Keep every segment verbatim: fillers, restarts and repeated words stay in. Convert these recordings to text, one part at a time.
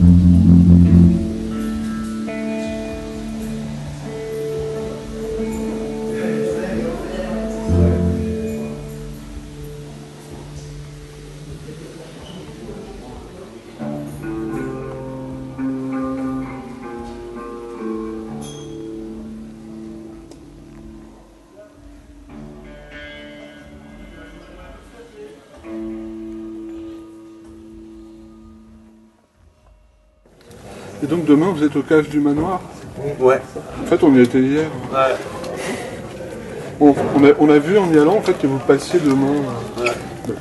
Et donc demain vous êtes au cage du manoir? Ouais. En fait on y était hier. Ouais. On, on, a, on a vu en y allant en fait que vous passiez demain. Ouais. Ouais.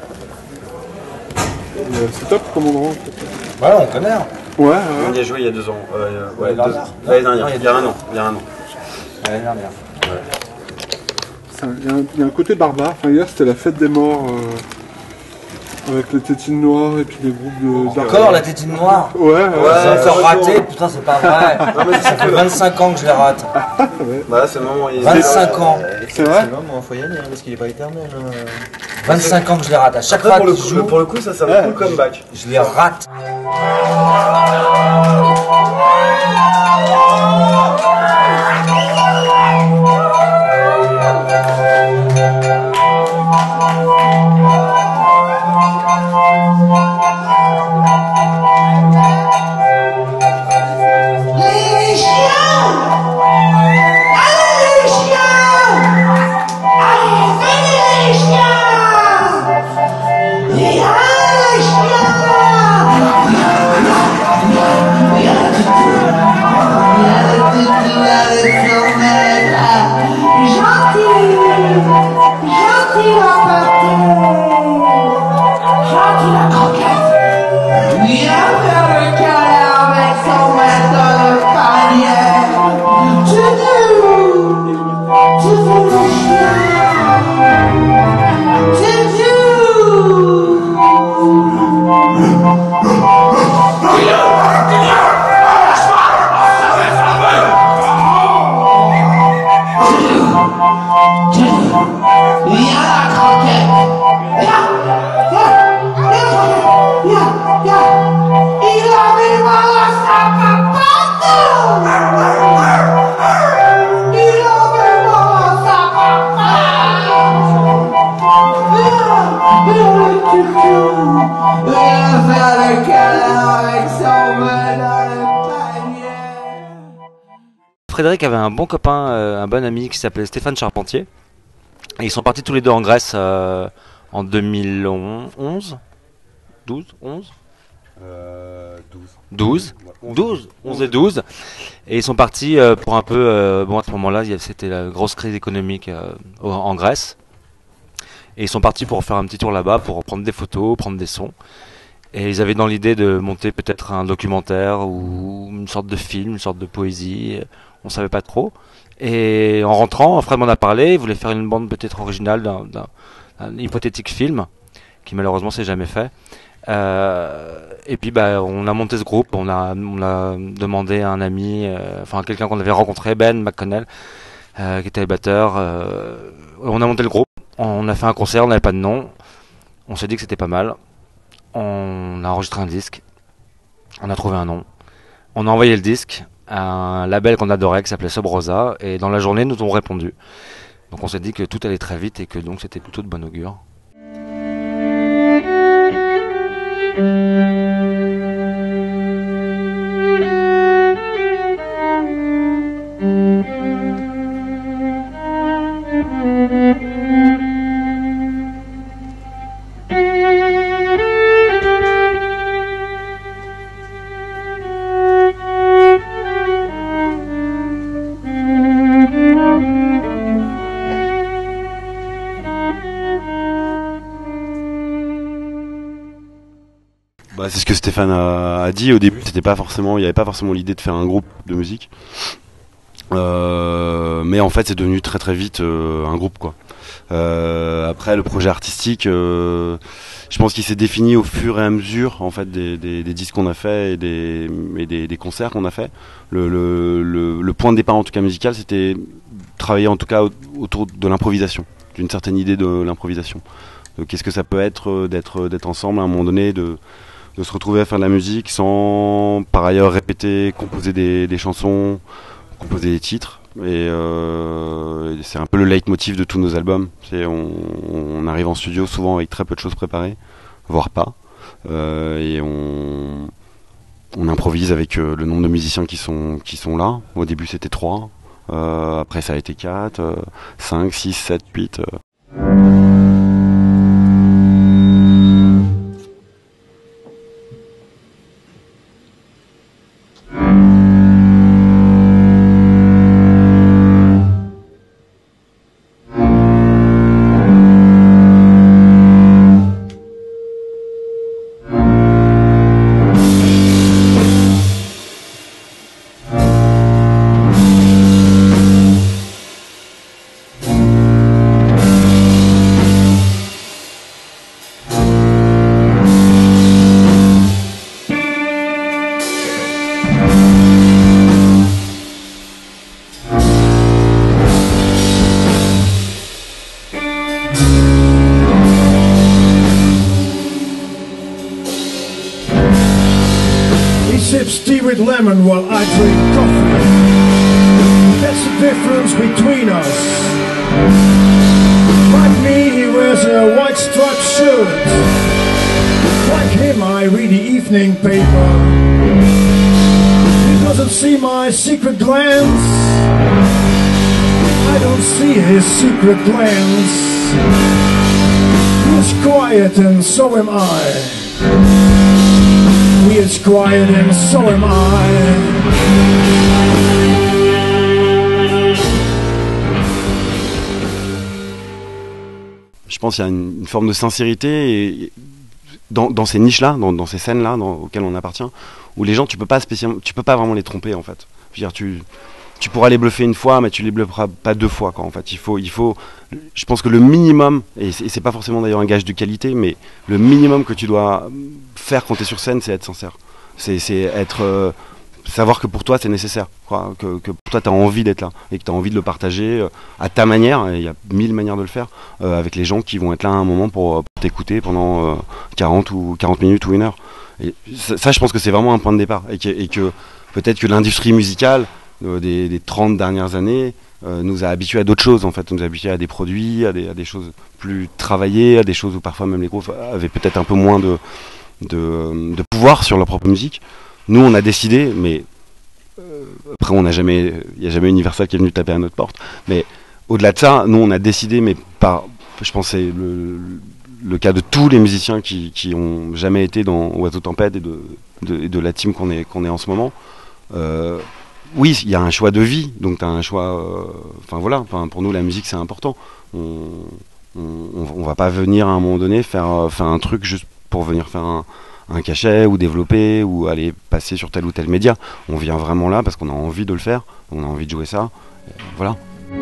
C'est top comme endroit en fait. Ouais, on connaît. Hein. Ouais, ouais. On y a joué il y a deux ans. Euh, ouais, L'année dernière. L'année dernière. Il y a un an. Il y a un an. L'année dernière. Ouais. Il y, y a un côté barbare. Enfin, hier c'était la fête des morts euh, avec les tétines noires et puis des groupes de. Encore la tétine noire? Ouais, ouais. ouais c'est encore raté, putain c'est pas vrai. Non, mais ça fait vingt-cinq ans que je les rate. Ouais. Bah là c'est le moment où il vingt-cinq ans. C'est vrai? C'est le moment, faut y aller hein, parce qu'il est pas éternel. Hein. vingt-cinq ans que je les rate. À chaque Après, fois pour le, qu'ils coup, jouent, pour le coup ça c'est un cool comeback. je les rate. Frédéric avait un bon copain, euh, un bon ami qui s'appelait Stéphane Charpentier. Et ils sont partis tous les deux en Grèce euh, en deux mille onze, douze, onze, Euh, douze. douze, Ouais, douze, onze et douze. Et ils sont partis euh, pour un peu, euh, bon à ce moment-là, c'était la grosse crise économique euh, en Grèce. Et ils sont partis pour faire un petit tour là-bas, pour prendre des photos, prendre des sons. Et ils avaient dans l'idée de monter peut-être un documentaire ou une sorte de film, une sorte de poésie. On savait pas trop. Et en rentrant, Fred m'en a parlé. Il voulait faire une bande peut-être originale d'un, d'un, d'un hypothétique film, qui malheureusement s'est jamais fait. Euh, et puis bah on a monté ce groupe. On a, on a demandé à un ami, euh, enfin quelqu'un qu'on avait rencontré, Ben McConnell, euh, qui était le batteur. Euh, on a monté le groupe. On a fait un concert. On n'avait pas de nom. On s'est dit que c'était pas mal. On a enregistré un disque, on a trouvé un nom, on a envoyé le disque à un label qu'on adorait qui s'appelait Sub Rosa, et dans la journée nous ont répondu. Donc on s'est dit que tout allait très vite et que donc c'était plutôt de bon augure. Bah, c'est ce que Stéphane a, a dit au début. C'était pas forcément, il n'y avait pas forcément l'idée de faire un groupe de musique, euh, mais en fait c'est devenu très très vite euh, un groupe quoi. Euh, après le projet artistique, euh, je pense qu'il s'est défini au fur et à mesure en fait des, des, des disques qu'on a fait et des, et des, des concerts qu'on a fait. Le, le, le, le point de départ en tout cas musical, c'était travailler en tout cas autour de l'improvisation, d'une certaine idée de l'improvisation. Qu'est-ce que ça peut être d'être d'être ensemble à un moment donné, de de se retrouver à faire de la musique sans par ailleurs répéter, composer des, des chansons, composer des titres. Et euh, c'est un peu le leitmotiv de tous nos albums. C'est on, on arrive en studio souvent avec très peu de choses préparées, voire pas, euh, et on, on improvise avec euh, le nombre de musiciens qui sont qui sont là. Au début c'était trois, euh, après ça a été quatre, euh, cinq, six, sept, huit. Euh. Sips tea with lemon while I drink coffee. That's the difference between us. Like me, he wears a white striped shirt. Like him, I read the evening paper. He doesn't see my secret glance. I don't see his secret glance. He's quiet and so am I. He is quiet and so am I. Je pense qu'il y a une, une forme de sincérité et dans, dans ces niches-là, dans, dans ces scènes-là auxquelles on appartient, où les gens, tu peux pas spécialement, tu peux pas vraiment les tromper en fait. Je veux dire, tu, tu pourras les bluffer une fois, mais tu les blufferas pas deux fois quoi. En fait, il faut, il faut. Je pense que le minimum, et c'est, et c'est pas forcément d'ailleurs un gage de qualité, mais le minimum que tu dois faire quand tu es sur scène, c'est être sincère. C'est, c'est être, euh, savoir que pour toi c'est nécessaire, quoi, que, que pour toi tu as envie d'être là et que tu as envie de le partager euh, à ta manière, et il y a mille manières de le faire, euh, avec les gens qui vont être là à un moment pour, pour t'écouter pendant euh, quarante ou quarante minutes ou une heure. Et ça, ça je pense que c'est vraiment un point de départ, et que, et que peut-être que l'industrie musicale euh, des, des trente dernières années euh, nous a habitués à d'autres choses en fait, nous a habitués à des produits, à des, à des choses plus travaillées, à des choses où parfois même les groupes avaient peut-être un peu moins de De, de pouvoir sur leur propre musique. Nous on a décidé, mais euh, après on n'a jamais, il n'y a jamais Universal qui est venu taper à notre porte, mais au-delà de ça, nous on a décidé, mais par, je pense que c'est le, le cas de tous les musiciens qui, qui ont jamais été dans Oiseau Tempête et de, de, de la team qu'on est, qu'on est en ce moment. Euh, oui, il y a un choix de vie, donc tu as un choix, enfin euh, voilà, pour nous la musique c'est important. On, on, on va pas venir à un moment donné faire, faire un truc juste pour venir faire un, un cachet ou développer ou aller passer sur tel ou tel média. On vient vraiment là parce qu'on a envie de le faire, on a envie de jouer ça, et voilà.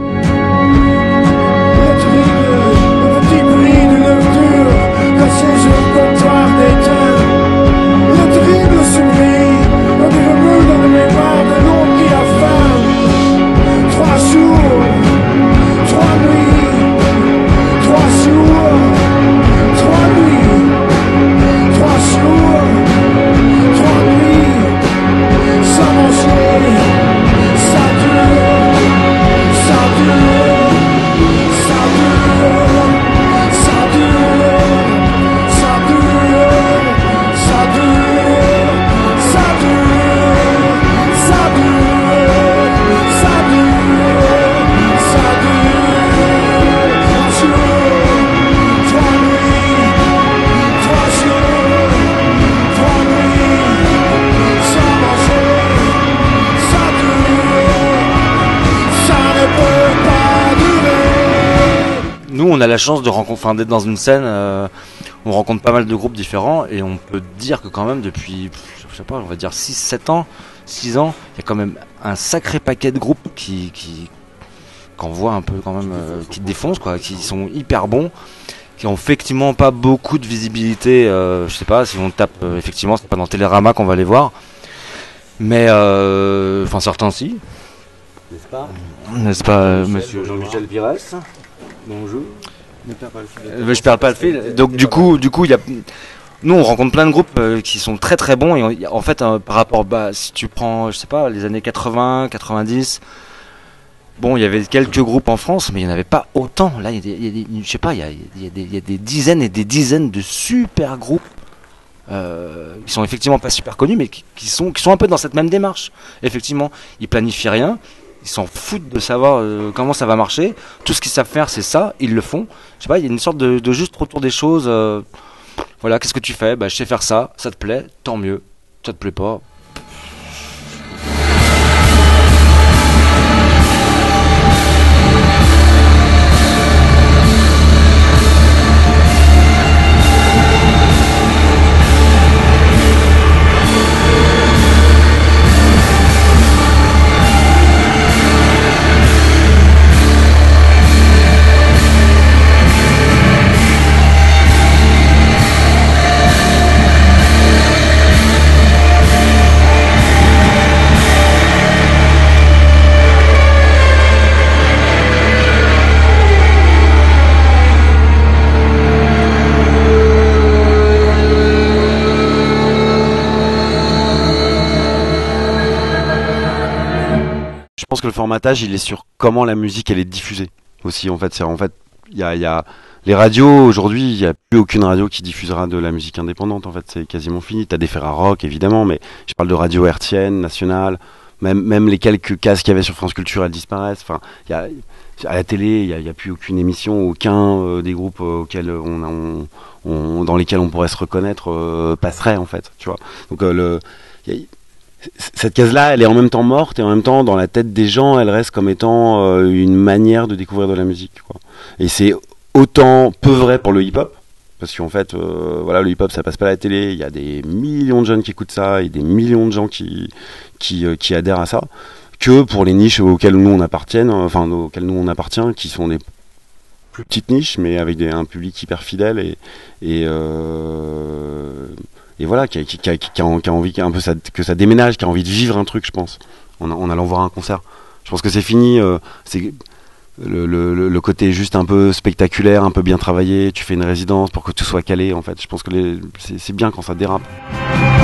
On a la chance de rencontrer, enfin, d'être dans une scène, euh, on rencontre pas mal de groupes différents et on peut dire que quand même depuis, je sais pas, on va dire six sept ans, six ans, il y a quand même un sacré paquet de groupes qui, qui qu'on voit un peu quand même, euh, qui défoncent quoi, qui sont hyper bons, qui ont effectivement pas beaucoup de visibilité, euh, je sais pas, si on tape, euh, effectivement c'est pas dans Télérama qu'on va les voir, mais euh, enfin certains si. N'est-ce pas N'est-ce pas, euh, monsieur Jean-Michel Pires? Bonjour. Ne perds pas le fil. Euh, je perds pas le fil. Donc du coup, du coup, il y a, nous on rencontre plein de groupes euh, qui sont très très bons et on- en fait euh, par rapport bah si tu prends je sais pas les années quatre-vingts quatre-vingt-dix, bon il y avait quelques groupes en France mais il n'y en avait pas autant. Là il y a des, il y a des- je sais pas il y a, il y a des, il y a des dizaines et des dizaines de super groupes euh, qui sont effectivement pas super connus mais qui, qui sont qui sont un peu dans cette même démarche. Effectivement ils planifient rien, ils s'en foutent de savoir euh, comment ça va marcher, tout ce qu'ils savent faire c'est ça, ils le font. Je sais pas, il y a une sorte de, de juste retour des choses. euh, Voilà, qu'est-ce que tu fais? Bah, je sais faire ça, ça te plaît, tant mieux. Ça te plaît pas. Je pense que le formatage, il est sur comment la musique elle est diffusée aussi. En fait, c'est en fait, il y a, il y a les radios aujourd'hui, il y a plus aucune radio qui diffusera de la musique indépendante. En fait, c'est quasiment fini. T'as des Ferrarock évidemment, mais je parle de radio hertzienne, nationale. Même même les quelques cases qu'il y avait sur France Culture, elles disparaissent. Enfin, il y a à la télé, il y a, il y a plus aucune émission, aucun euh, des groupes euh, auxquels on, on, on dans lesquels on pourrait se reconnaître euh, passerait en fait. Tu vois. Donc euh, le il y a, cette case-là, elle est en même temps morte et en même temps dans la tête des gens, elle reste comme étant euh, une manière de découvrir de la musique, quoi. Et c'est autant peu vrai pour le hip-hop, parce qu'en fait, euh, voilà, le hip-hop ça passe pas à la télé. Il y a des millions de jeunes qui écoutent ça et des millions de gens qui qui, euh, qui adhèrent à ça, que pour les niches auxquelles nous on appartient, enfin auxquelles nous on appartient, qui sont des plus petites niches, mais avec des, un public hyper fidèle et et euh, et voilà, qui a, qui, qui, a, qui, a, qui a envie un peu ça, que ça déménage, qui a envie de vivre un truc, je pense, en, en allant voir un concert. Je pense que c'est fini, euh, c'est le, le, le côté juste un peu spectaculaire, un peu bien travaillé, tu fais une résidence pour que tout soit calé, en fait. Je pense que les, c'est, c'est bien quand ça dérape.